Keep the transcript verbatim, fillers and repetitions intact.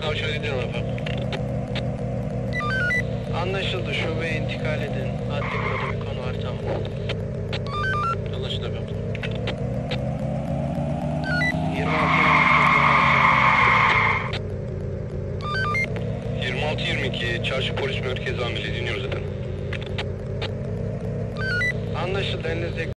kavşağı edin efendim. Anlaşıldı. Şubeye intikal edin. Adli büroda bir konu var, tamam. Anlaşıldı efendim. yirmi altı yirmi altı yirmi iki Çarşı Polis Merkezi Amiri dinliyoruz efendim. Anlaşıldı. Elinizdeki